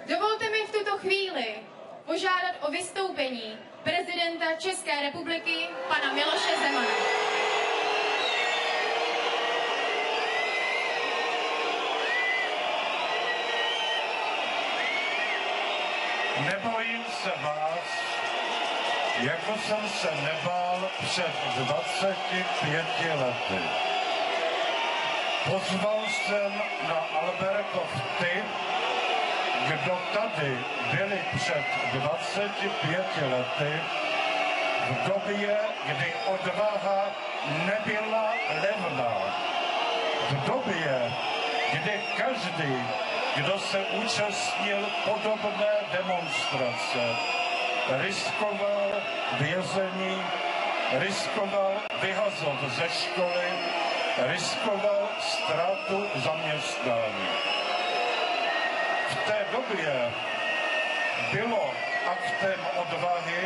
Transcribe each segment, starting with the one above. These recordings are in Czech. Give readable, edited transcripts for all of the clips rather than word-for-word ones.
Dovolte mi v tuto chvíli požádat o vystoupení prezidenta České republiky, pana Miloše Zemana. Nebojím se vás, jako jsem se nebál před 25 lety. Pozval jsem na Albertov ty, kdo tady byli před 25 lety, v době, kdy odvaha nebyla levná. V době, kdy každý, kdo se účastnil podobné demonstrace, riskoval vězení, riskoval vyhazov ze školy, riskoval ztrátu zaměstnání. V té době bylo aktem odvahy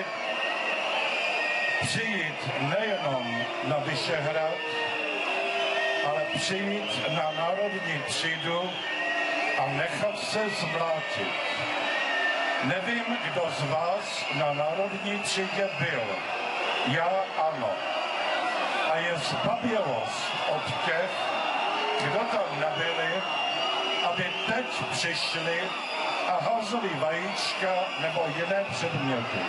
přijít nejenom na Vyšehrad, ale přijít na Národní třídu a nechat se zmlátit. Nevím, kdo z vás na Národní třídě byl. Já ano. A je zbabělost od těch, kdo tam nebyli, aby teď přišli a házeli vajíčka nebo jiné předměty.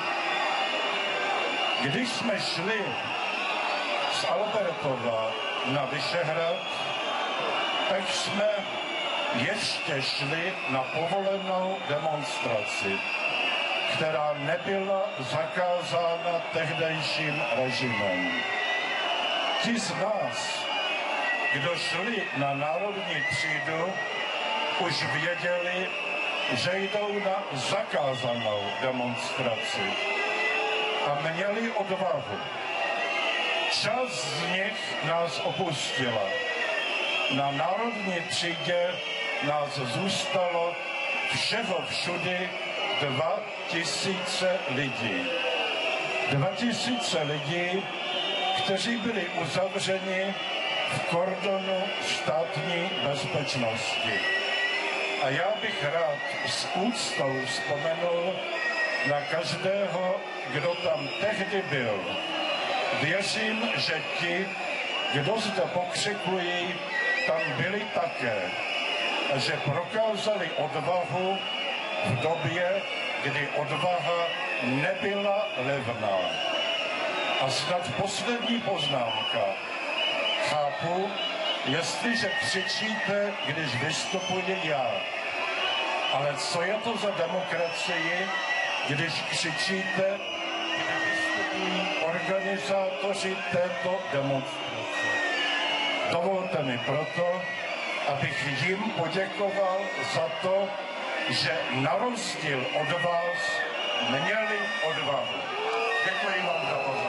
Když jsme šli z Albertova na Vyšehrad, tak jsme ještě šli na povolenou demonstraci, která nebyla zakázána tehdejším režimem. Ti z nás, kdo šli na Národní třídu, už věděli, že jdou na zakázanou demonstraci a měli odvahu. Část z nich nás opustila. Na Národní třídě nás zůstalo všeho všudy 2000 lidí. 2000 lidí, kteří byli uzavřeni v kordonu státní bezpečnosti. A já bych rád s úctou vzpomenul na každého, kdo tam tehdy byl. Věřím, že ti, kdo zde pokřikují, tam byli také. A že prokázali odvahu v době, kdy odvaha nebyla levná. A snad poslední poznámka. Chápu, jestliže křičíte, když vystupuji já. Ale co je to za demokracii, když křičíte, když vystupují organizátoři této demonstrace? Dovolte mi proto, abych jim poděkoval za to, že na rozdíl od vás měli odvahu. Děkuji vám za pozornost.